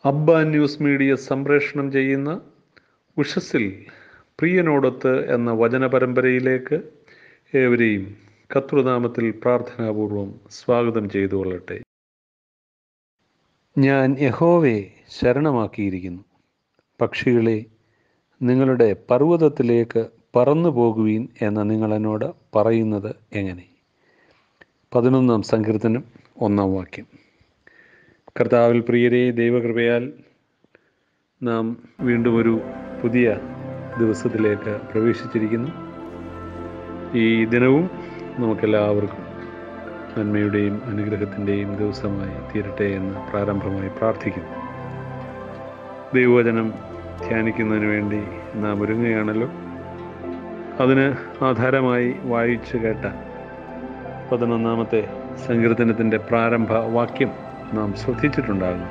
അബ്ബ news media സംപ്രേഷണം ചെയ്യുന്ന ഉഷസ്സിൽ പ്രിയനോടൊത്ത് എന്ന വചന പരമ്പരയിലേക്ക് ഏവരെയും കർത്തൃനാമത്തിൽ പ്രാർത്ഥനാപൂർവം സ്വാഗതം ചെയ്തു കൊള്ളട്ടെ. ഞാൻ യഹോവയെ ശരണമാക്കിയിരിക്കുന്നു. പക്ഷികളെ, നിങ്ങളുടെ പർവ്വതത്തിലേക്ക് പറന്നു പോകുവീൻ എന്ന് നിങ്ങൾ എന്നോട് പറയുന്നത് എങ്ങനെ? 11-ാം സങ്കീർത്തനം 1-ാം വാക്യം. കർത്താവിൽ പ്രിയരെ, ദൈവകൃപയാൽ നാം വീണ്ടും ഒരു പുതിയ ദിവസത്തിലേക്ക് പ്രവേശിച്ചിരിക്കുന്നു. ഈ ദിനവും നമുക്കെല്ലാവർക്കും നന്മയുടെയും അനുഗ്രഹത്തിൻ്റെയും ദിവസമായി തീരട്ടെ എന്ന് പ്രാരംഭമായി പ്രാർത്ഥിക്കുന്നു. ദൈവവചനം ധ്യാനിക്കുന്നതിന് വേണ്ടി നാം ഒരുങ്ങുകയാണല്ലോ. അതിന് ആധാരമായി വായിച്ചു കേട്ട 11-ാമത്തെ സങ്കീർത്തനത്തിൻ്റെ പ്രാരംഭ വാക്യം നാം ശ്രദ്ധിച്ചിട്ടുണ്ടാകുന്നു.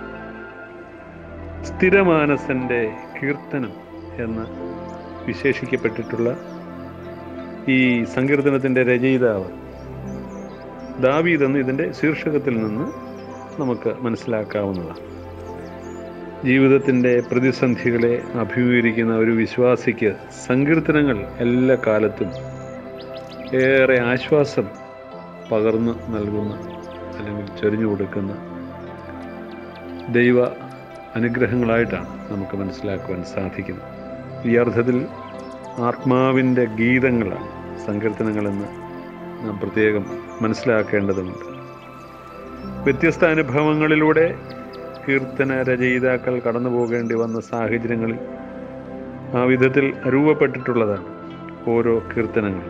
സ്ഥിരമാനസൻ്റെ കീർത്തനം എന്ന് വിശേഷിക്കപ്പെട്ടിട്ടുള്ള ഈ സങ്കീർത്തനത്തിൻ്റെ രചയിതാവ് ദാവീദ് എന്ന് ഇതിൻ്റെ ശീർഷകത്തിൽ നിന്ന് നമുക്ക് മനസ്സിലാക്കാവുന്നതാണ്. ജീവിതത്തിൻ്റെ പ്രതിസന്ധികളെ അഭിമുഖീകരിക്കുന്ന ഒരു വിശ്വാസിക്ക് സങ്കീർത്തനങ്ങൾ എല്ലാ കാലത്തും ഏറെ ആശ്വാസം പകർന്നു നൽകുന്ന അല്ലെങ്കിൽ ചൊരിഞ്ഞു കൊടുക്കുന്ന ദൈവ അനുഗ്രഹങ്ങളായിട്ടാണ് നമുക്ക് മനസ്സിലാക്കുവാൻ സാധിക്കുന്നത്. ഈ അർത്ഥത്തിൽ ആത്മാവിൻ്റെ ഗീതങ്ങളാണ് സങ്കീർത്തനങ്ങളെന്ന് നാം പ്രത്യേകം മനസ്സിലാക്കേണ്ടതുണ്ട്. വ്യത്യസ്ത അനുഭവങ്ങളിലൂടെ കീർത്തന രചയിതാക്കൾ കടന്നു പോകേണ്ടി വന്ന സാഹചര്യങ്ങളിൽ ആ വിധത്തിൽ രൂപപ്പെട്ടിട്ടുള്ളതാണ് ഓരോ കീർത്തനങ്ങളും.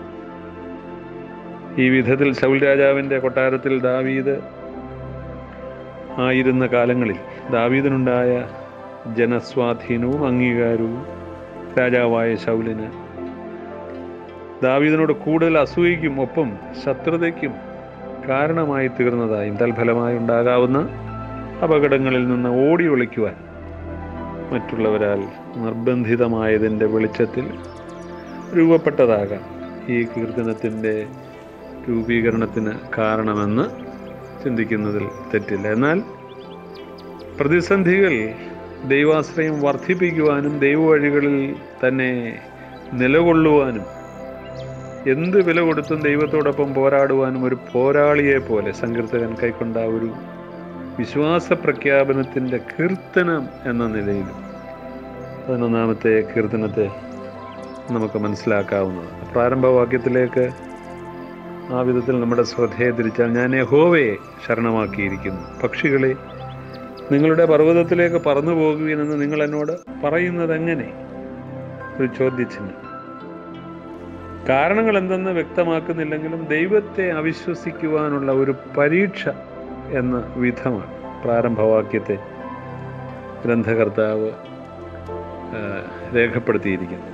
ഈ വിധത്തിൽ ശൗൽ രാജാവിൻ്റെ കൊട്ടാരത്തിൽ ദാവീദ് ആയിരുന്ന കാലങ്ങളിൽ ദാവീദിനുണ്ടായ ജനസ്വാധീനവും അംഗീകാരവും രാജാവായ ശൗലിന് ദാവീദിനോട് കൂടുതൽ അസൂയയ്ക്കും ഒപ്പം ശത്രുതയ്ക്കും കാരണമായി തീർന്നതായും തൽഫലമായി ഉണ്ടാകാവുന്ന അപകടങ്ങളിൽ നിന്ന് ഓടി ഒളിക്കുവാൻ മറ്റുള്ളവരാൽ നിർബന്ധിതമായതിൻ്റെ വെളിച്ചത്തിൽ രൂപപ്പെട്ടതാകാം ഈ കീർത്തനത്തിൻ്റെ രൂപീകരണത്തിന് കാരണമെന്ന് ചിന്തിക്കുന്നതിൽ തെറ്റില്ല. എന്നാൽ പ്രതിസന്ധികൾ ദൈവാശ്രയം വർദ്ധിപ്പിക്കുവാനും ദൈവവഴികളിൽ തന്നെ നിലകൊള്ളുവാനും എന്ത് വില കൊടുത്തും ദൈവത്തോടൊപ്പം പോരാടുവാനും ഒരു പോരാളിയെ പോലെ സങ്കീർത്തകൻ കൈക്കൊണ്ട ഒരു വിശ്വാസ പ്രഖ്യാപനത്തിൻ്റെ കീർത്തനം എന്ന നിലയിലും 11-ാമത്തെ കീർത്തനത്തെ നമുക്ക് മനസ്സിലാക്കാവുന്നതാണ്. പ്രാരംഭവാക്യത്തിലേക്ക് ആ വിധത്തിൽ നമ്മുടെ ശ്രദ്ധയെ തിരിച്ചാൽ, ഞാൻ യഹോവയെ ശരണമാക്കിയിരിക്കുന്നു. പക്ഷികളെ, നിങ്ങളുടെ പർവ്വതത്തിലേക്ക് പറന്നു പോകുവീനെന്ന് നിങ്ങൾ എന്നോട് പറയുന്നത് എങ്ങനെ? ഒരു ചോദ്യചിഹ്നം. കാരണങ്ങൾ എന്തെന്ന് വ്യക്തമാക്കുന്നില്ലെങ്കിലും ദൈവത്തെ അവിശ്വസിക്കുവാനുള്ള ഒരു പരീക്ഷ എന്ന വിധമാണ് പ്രാരംഭവാക്യത്തെ ഗ്രന്ഥകർത്താവ് രേഖപ്പെടുത്തിയിരിക്കുന്നത്.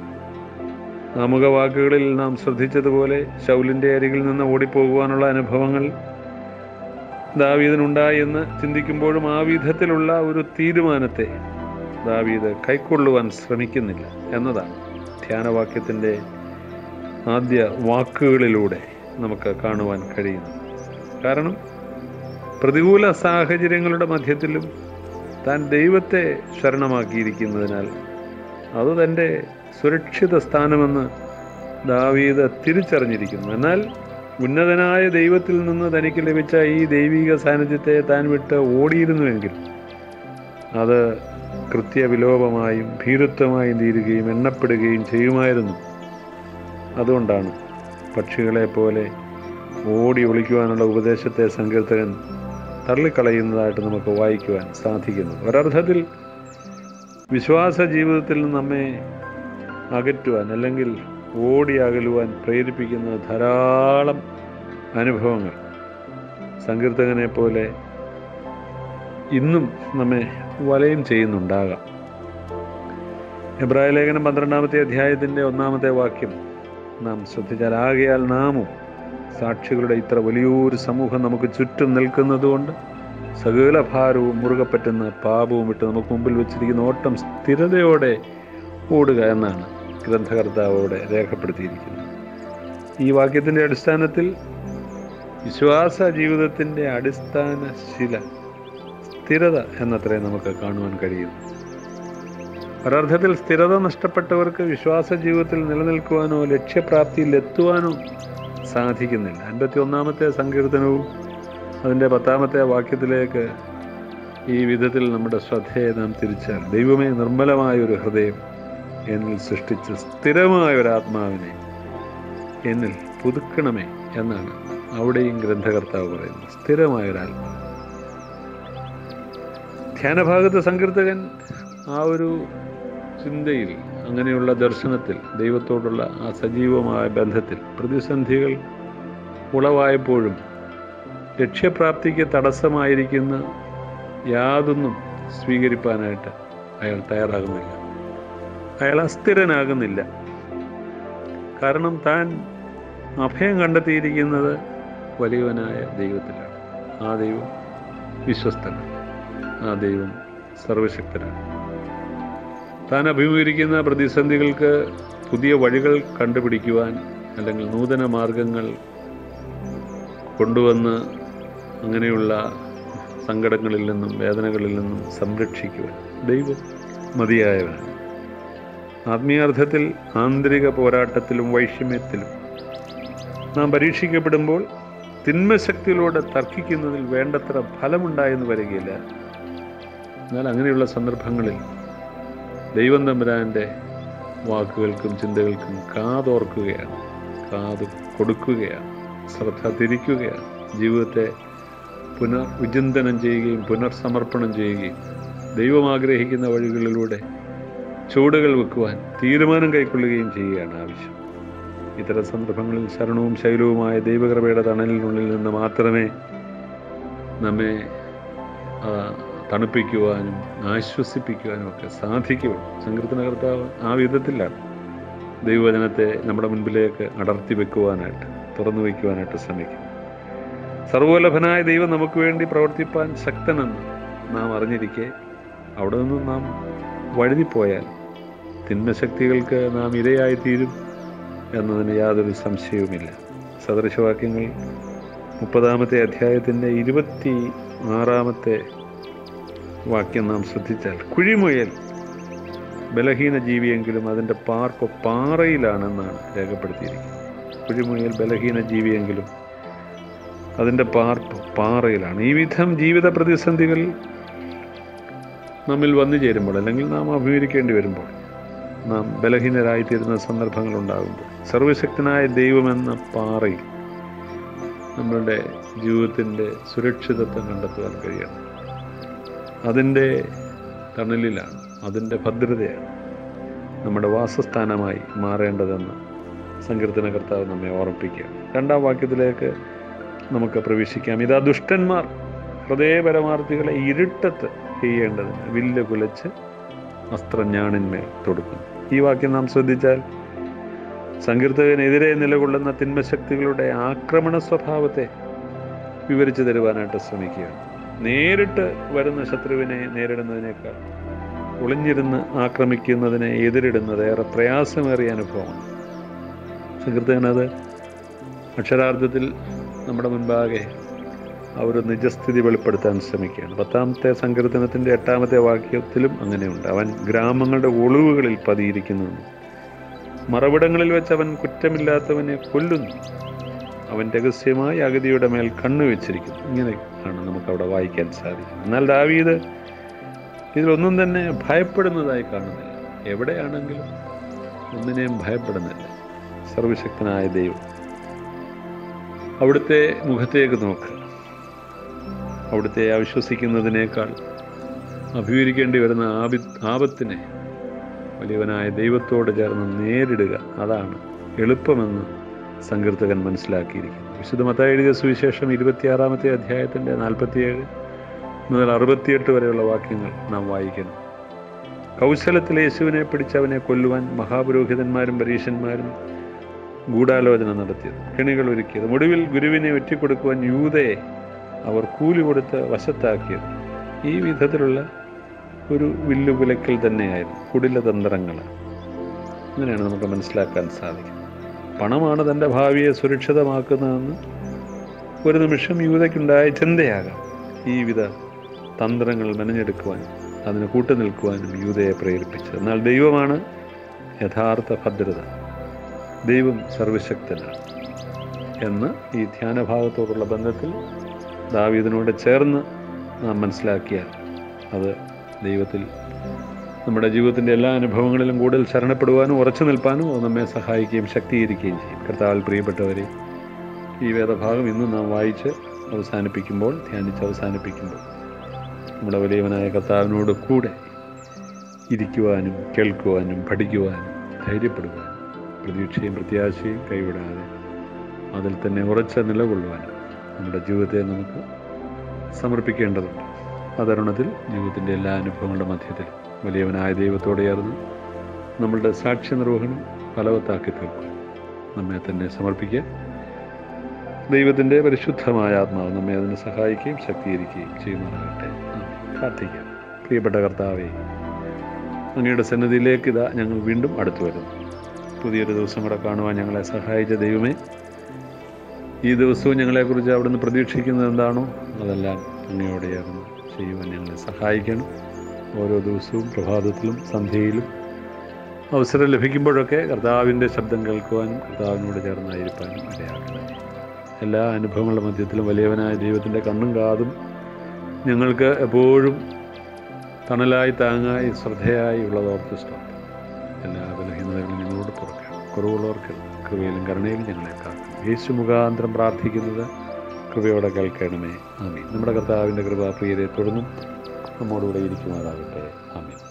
ആമുഖവാക്കുകളിൽ നാം ശ്രദ്ധിച്ചതുപോലെ ശൗലിൻ്റെ അരികിൽ നിന്ന് ഓടിപ്പോകുവാനുള്ള അനുഭവങ്ങൾ ദാവീദിനുണ്ടായി എന്ന് ചിന്തിക്കുമ്പോഴും ആ വിധത്തിലുള്ള ഒരു തീരുമാനത്തെ ദാവീദ് കൈക്കൊള്ളുവാൻ ശ്രമിക്കുന്നില്ല എന്നതാണ് ധ്യാനവാക്യത്തിൻ്റെ ആദ്യ വാക്കുകളിലൂടെ നമുക്ക് കാണുവാൻ കഴിയുന്നത്. കാരണം പ്രതികൂല സാഹചര്യങ്ങളുടെ മധ്യത്തിലും താൻ ദൈവത്തെ ശരണമാക്കിയിരിക്കുന്നതിനാൽ അത് തൻ്റെ സുരക്ഷിത സ്ഥാനമെന്ന് ദാവീദ് തിരിച്ചറിഞ്ഞിരിക്കുന്നു. എന്നാൽ ഉന്നതനായ ദൈവത്തിൽ നിന്ന് തനിക്ക് ലഭിച്ച ഈ ദൈവിക സാന്നിധ്യത്തെ താൻ വിട്ട് ഓടിയിരുന്നുവെങ്കിൽ അത് കൃത്യവിലോപമായും ഭീരുത്വമായും തീരുകയും എണ്ണപ്പെടുകയും ചെയ്യുമായിരുന്നു. അതുകൊണ്ടാണ് പക്ഷികളെ പോലെ ഓടി ഒളിക്കുവാനുള്ള ഉപദേശത്തെ സങ്കീർത്തകൻ തള്ളിക്കളയുന്നതായിട്ട് നമുക്ക് വായിക്കുവാൻ സാധിക്കുന്നു. ഒരർത്ഥത്തിൽ വിശ്വാസ ജീവിതത്തിൽ നിന്ന് നമ്മെ അകറ്റുവാൻ അല്ലെങ്കിൽ ഓടി അകലുവാൻ പ്രേരിപ്പിക്കുന്ന ധാരാളം അനുഭവങ്ങൾ സങ്കീർത്തകനെ പോലെ ഇന്നും നമ്മെ വലയം ചെയ്യുന്നുണ്ടാകാം. എബ്രായ ലേഖനം 12-ാമത്തെ അധ്യായത്തിൻ്റെ 1-ാമത്തെ വാക്യം നാം ശ്രദ്ധിച്ചാൽ, ആകയാൽ നാമും സാക്ഷികളുടെ ഇത്ര വലിയൊരു സമൂഹം നമുക്ക് ചുറ്റും നിൽക്കുന്നതുകൊണ്ട് സകല ഭാരവും മുറുകെ പറ്റുന്ന പാപവും വിട്ട് നമുക്ക് മുമ്പിൽ വെച്ചിരിക്കുന്ന ഓട്ടം സ്ഥിരതയോടെ ഓടുക എന്നാണ് ഗ്രന്ഥകർത്താവോടെ രേഖപ്പെടുത്തിയിരിക്കുന്നത്. ഈ വാക്യത്തിൻ്റെ അടിസ്ഥാനത്തിൽ വിശ്വാസ ജീവിതത്തിൻ്റെ അടിസ്ഥാന ശില സ്ഥിരത എന്നത്രേ നമുക്ക് കാണുവാൻ കഴിയുന്നു. ഒരർത്ഥത്തിൽ സ്ഥിരത നഷ്ടപ്പെട്ടവർക്ക് വിശ്വാസ ജീവിതത്തിൽ നിലനിൽക്കുവാനോ ലക്ഷ്യപ്രാപ്തിയിൽ എത്തുവാനോ സാധിക്കുന്നില്ല. 51-ാമത്തെ സങ്കീർത്തനവും അതിൻ്റെ 10-ാമത്തെ വാക്യത്തിലേക്ക് ഈ വിധത്തിൽ നമ്മുടെ ശ്രദ്ധയെ നാം തിരിച്ചാൽ, ദൈവമേ, നിർമ്മലമായൊരു ഹൃദയം എന്നിൽ സൃഷ്ടിച്ച് സ്ഥിരമായൊരാത്മാവിനെ എന്നിൽ പുതുക്കണമേ എന്നാണ് അവിടെയും ഗ്രന്ഥകർത്താവ് പറയുന്നത്. സ്ഥിരമായൊരാത്മാവ്. ധ്യാനഭാഗത്ത് സങ്കീർത്തകൻ ആ ഒരു ചിന്തയിൽ, അങ്ങനെയുള്ള ദർശനത്തിൽ, ദൈവത്തോടുള്ള ആ സജീവമായ ബന്ധത്തിൽ പ്രതിസന്ധികൾ ഉളവായപ്പോഴും ലക്ഷ്യപ്രാപ്തിക്ക് തടസ്സമായിരിക്കുന്ന യാതൊന്നും സ്വീകരിപ്പാനായിട്ട് അയാൾ തയ്യാറാകുന്നില്ല. അയാൾ അസ്ഥിരനാകുന്നില്ല. കാരണം താൻ അഭയം കണ്ടെത്തിയിരിക്കുന്നത് വലിയവനായ ദൈവത്തിലാണ്. ആ ദൈവം വിശ്വസ്തനാണ്. ആ ദൈവം സർവശക്തനാണ്. താൻ അഭിമുഖീകരിക്കുന്ന പ്രതിസന്ധികൾക്ക് പുതിയ വഴികൾ കണ്ടുപിടിക്കുവാൻ, അല്ലെങ്കിൽ നൂതന മാർഗങ്ങൾ കൊണ്ടുവന്ന് അങ്ങനെയുള്ള സങ്കടങ്ങളിൽ നിന്നും വേദനകളിൽ നിന്നും സംരക്ഷിക്കുവാൻ ദൈവം മതിയായവനാണ്. ആത്മീയാർത്ഥത്തിൽ ആന്തരിക പോരാട്ടത്തിലും വൈഷമ്യത്തിലും നാം പരീക്ഷിക്കപ്പെടുമ്പോൾ തിന്മശക്തിയിലൂടെ തർക്കിക്കുന്നതിൽ വേണ്ടത്ര ഫലമുണ്ടായെന്ന് വരികയില്ല. എന്നാൽ അങ്ങനെയുള്ള സന്ദർഭങ്ങളിൽ ദൈവം തമ്പുരാൻ്റെ വാക്കുകൾക്കും ചിന്തകൾക്കും കാതോർക്കുകയാണ്, കാത് കൊടുക്കുകയാണ്, ശ്രദ്ധ തിരിക്കുകയാണ്. ജീവിതത്തെ പുനർവിചിന്തനം ചെയ്യുകയും പുനർസമർപ്പണം ചെയ്യുകയും ദൈവം ആഗ്രഹിക്കുന്ന വഴികളിലൂടെ ചുവടുകൾ വെക്കുവാൻ തീരുമാനം കൈക്കൊള്ളുകയും ചെയ്യുകയാണ് ആവശ്യം. ഇത്തരം സന്ദർഭങ്ങളിൽ ശരണവും ശൈലവുമായ ദൈവകൃപയുടെ തണലിനുള്ളിൽ നിന്ന് മാത്രമേ നമ്മെ തണുപ്പിക്കുവാനും ആശ്വസിപ്പിക്കുവാനും ഒക്കെ സാധിക്കുകയുള്ളൂ. സങ്കീർത്തനകർത്താവ് ആ വിധത്തിലാണ് ദൈവവചനത്തെ നമ്മുടെ മുൻപിലേക്ക് അടർത്തി വെക്കുവാനായിട്ട്, തുറന്നു വയ്ക്കുവാനായിട്ട് ശ്രമിക്കും. സർവോലഭനായ ദൈവം നമുക്ക് വേണ്ടി പ്രവർത്തിപ്പാൻ ശക്തനെന്ന് നാം അറിഞ്ഞിരിക്കെ അവിടെ നിന്നും നാം വഴുതിപ്പോയാൽ തിന്മശക്തികൾക്ക് നാം ഇരയായിത്തീരും എന്നതിന് യാതൊരു സംശയവുമില്ല. സദൃശവാക്യങ്ങൾ 30-ാമത്തെ അധ്യായത്തിൻ്റെ 26-ാമത്തെ വാക്യം നാം ശ്രദ്ധിച്ചാൽ, കുഴിമുയൽ ബലഹീന ജീവിയെങ്കിലും അതിൻ്റെ പാർപ്പ് പാറയിലാണെന്നാണ് രേഖപ്പെടുത്തിയിരിക്കുന്നത്. കുഴിമുയൽ ബലഹീന ജീവിയെങ്കിലും അതിൻ്റെ പാർപ്പ് പാറയിലാണ്. ഈ വിധം ജീവിത പ്രതിസന്ധികൾ നമ്മിൽ വന്നു ചേരുമ്പോൾ, അല്ലെങ്കിൽ നാം അഭിമുഖീകരിക്കേണ്ടി വരുമ്പോൾ, നാം ബലഹീനരായിത്തീരുന്ന സന്ദർഭങ്ങൾ ഉണ്ടാകുമ്പോൾ, സർവശക്തനായ ദൈവമെന്ന പാറയിൽ നമ്മളുടെ ജീവിതത്തിൻ്റെ സുരക്ഷിതത്വം കണ്ടെത്തുവാൻ കഴിയണം. അതിൻ്റെ തണലിലാണ്, അതിൻ്റെ ഭദ്രതയാണ് നമ്മുടെ വാസസ്ഥാനമായി മാറേണ്ടതെന്ന് സങ്കീർത്തനകർത്താവ് നമ്മെ ഓർമ്മിപ്പിക്കുകയാണ്. 2-ാം വാക്യത്തിലേക്ക് നമുക്ക് പ്രവേശിക്കാം. ഇതാ ദുഷ്ടന്മാർ ഹൃദയപരമാർത്ഥികളെ ഇരുട്ടത്ത് ചെയ്യേണ്ടതിന് വില്ല് കുലച്ച് അസ്ത്രഞ്ഞാണിന്മേൽ തൊടുക്കുന്നു. ഈ വാക്യം നാം ശ്രദ്ധിച്ചാൽ സങ്കീർത്തകനെതിരെ നിലകൊള്ളുന്ന തിന്മശക്തികളുടെ ആക്രമണ സ്വഭാവത്തെ വിവരിച്ചു തരുവാനായിട്ട് ശ്രമിക്കുകയാണ്. നേരിട്ട് വരുന്ന ശത്രുവിനെ നേരിടുന്നതിനേക്കാൾ ഒളിഞ്ഞിരുന്ന് ആക്രമിക്കുന്നതിനെ എതിരിടുന്നത് ഏറെ പ്രയാസമേറിയ അനുഭവമാണ്. സങ്കീർത്തകനത് അക്ഷരാർത്ഥത്തിൽ നമ്മുടെ മുൻപാകെ ആ ഒരു നിജസ്ഥിതി വെളിപ്പെടുത്താൻ ശ്രമിക്കുകയാണ്. 10-ാമത്തെ സങ്കീർത്തനത്തിൻ്റെ 8-ാമത്തെ വാക്യത്തിലും അങ്ങനെയുണ്ട്. അവൻ ഗ്രാമങ്ങളുടെ ഒളിവുകളിൽ പതിയിരിക്കുന്നു, മറവിടങ്ങളിൽ വെച്ച് അവൻ കുറ്റമില്ലാത്തവനെ കൊല്ലുന്നു, അവൻ രഹസ്യമായി അഗതിയുടെ മേൽ കണ്ണുവെച്ചിരിക്കുന്നു. ഇങ്ങനെയാണ് നമുക്കവിടെ വായിക്കാൻ സാധിക്കും. എന്നാൽ ദാവീദ് ഇതിലൊന്നും തന്നെ ഭയപ്പെടുന്നതായി കാണുന്നില്ല. എവിടെയാണെങ്കിലും ഒന്നിനെയും ഭയപ്പെടുന്നില്ല. സർവശക്തനായ ദൈവം, അവിടുത്തെ മുഖത്തേക്ക് നോക്കുക. അവിടുത്തെ അവിശ്വസിക്കുന്നതിനേക്കാൾ അഭിമുഖീകരിക്കേണ്ടി വരുന്ന ആപത്തിനെ വലിയവനായ ദൈവത്തോട് ചേർന്ന് നേരിടുക, അതാണ് എളുപ്പമെന്ന് സങ്കീർത്തകൻ മനസ്സിലാക്കിയിരിക്കുന്നു. വിശുദ്ധ മത്തായി എഴുതിയ സുവിശേഷം 26-ാമത്തെ അധ്യായത്തിൻ്റെ 47 മുതൽ 68 വരെയുള്ള വാക്യങ്ങൾ നാം വായിക്കണം. കൗശലത്തിൽ യേശുവിനെ പിടിച്ചവനെ കൊല്ലുവാൻ മഹാപുരോഹിതന്മാരും പരീശന്മാരും ഗൂഢാലോചന നടത്തിയത്, കെണികൾ ഒരുക്കിയത്, ഒടുവിൽ ഗുരുവിനെ ഒറ്റിക്കൊടുക്കുവാൻ യൂദയെ അവർ കൂലി കൊടുത്ത് വശത്താക്കിയത് ഈ വിധത്തിലുള്ള ഒരു വില്ലുകുലയ്ക്കൽ തന്നെയായിരുന്നു. കുടിലതന്ത്രങ്ങൾ. അങ്ങനെയാണ് നമുക്ക് മനസ്സിലാക്കാൻ സാധിക്കും. പണമാണ് തൻ്റെ ഭാവിയെ സുരക്ഷിതമാക്കുന്നതെന്ന് ഒരു നിമിഷം യൂദയ്ക്കുണ്ടായ ചിന്തയാകാം ഈ വിധ തന്ത്രങ്ങൾ മെനഞ്ഞെടുക്കുവാനും അതിന് കൂട്ടുനിൽക്കുവാനും യൂദയെ പ്രേരിപ്പിച്ചത്. എന്നാൽ ദൈവമാണ് യഥാർത്ഥ ഭദ്രത, ദൈവം സർവശക്തനാണ് എന്ന് ഈ ധ്യാനഭാഗത്തോടുള്ള ബന്ധത്തിൽ ദാവീദിനോട് ചേർന്ന് നാം മനസ്സിലാക്കിയാൽ അത് ദൈവത്തിൽ നമ്മുടെ ജീവിതത്തിൻ്റെ എല്ലാ അനുഭവങ്ങളിലും കൂടുതൽ ശരണപ്പെടുവാനും ഉറച്ചു നിൽപ്പാനും അത് നമ്മെ സഹായിക്കുകയും ശക്തീകരിക്കുകയും ചെയ്യും. കർത്താവിൽ പ്രിയപ്പെട്ടവരെ, ഈ വേദഭാഗം ഇന്ന് നാം വായിച്ച് അവസാനിപ്പിക്കുമ്പോൾ, ധ്യാനിച്ച് അവസാനിപ്പിക്കുമ്പോൾ നമ്മുടെ വലിയവനായ കർത്താവിനോട് കൂടെ ഇരിക്കുവാനും കേൾക്കുവാനും പഠിക്കുവാനും ധൈര്യപ്പെടുവാനും പ്രതീക്ഷയും പ്രത്യാശയും കൈവിടാതെ അതിൽ തന്നെ ഉറച്ച നിലകൊള്ളുവാനും നമ്മുടെ ജീവിതത്തെ നമുക്ക് സമർപ്പിക്കേണ്ടതുണ്ട്. അതരുണത്തിൽ ജീവിതത്തിൻ്റെ എല്ലാ അനുഭവങ്ങളുടെ മധ്യത്തിൽ വലിയവനായ ദൈവത്തോട് ചേർന്ന് നമ്മളുടെ സാക്ഷ്യ നിർവഹണം ഫലവത്താക്കി തീർക്കും. നമ്മെ തന്നെ സമർപ്പിക്കുക. ദൈവത്തിൻ്റെ പരിശുദ്ധമായ ആത്മാവ് നമ്മെ അതിനെ സഹായിക്കുകയും ശക്തീകരിക്കുകയും ചെയ്യുന്നതാകട്ടെ. പ്രാർത്ഥിക്കാം. പ്രിയപ്പെട്ട കർത്താവേ, അങ്ങയുടെ സന്നിധിയിലേക്ക് ഇതാ ഞങ്ങൾ വീണ്ടും അടുത്തു വരുന്നു. പുതിയൊരു ദിവസം കൂടെ കാണുവാൻ ഞങ്ങളെ സഹായിച്ച ദൈവമേ, ഈ ദിവസവും ഞങ്ങളെക്കുറിച്ച് അവിടുന്ന് പ്രതീക്ഷിക്കുന്നത് എന്താണോ അതെല്ലാം അങ്ങയോടെ ചേർന്ന് ചെയ്യുവാൻ ഞങ്ങളെ സഹായിക്കണം. ഓരോ ദിവസവും പ്രഭാതത്തിലും സന്ധ്യയിലും അവസരം ലഭിക്കുമ്പോഴൊക്കെ കർത്താവിൻ്റെ ശബ്ദം കേൾക്കുവാനും കർത്താവിനോട് ചേർന്നായിരിക്കാനും ഇടയാക്കണം. എല്ലാ അനുഭവങ്ങളുടെ മധ്യത്തിലും വലിയവനായ ദൈവത്തിൻ്റെ കണ്ണും കാതും ഞങ്ങൾക്ക് എപ്പോഴും തണലായി, താങ്ങായി, ശ്രദ്ധയായി ഉള്ളതോർത്ത് സ്തോത്രം. എല്ലാ ബലഹീനതകളും ഞങ്ങളോട് തുറക്കണം. കുറവുള്ളവർക്ക് കൃപയിലും കരുണയിലും ഞങ്ങളെ കാക്കണം. യേശു മുഖാന്തരം പ്രാർത്ഥിക്കുന്നത് കൃപയോടെ കേൾക്കണമേ. ആമീൻ. നമ്മുടെ കർത്താവിൻ്റെ കൃപ പ്രിയരെ തുടർന്നും നമ്മോടുകൂടെ ഇരിക്കുമാറാകട്ടെ. ആമീൻ.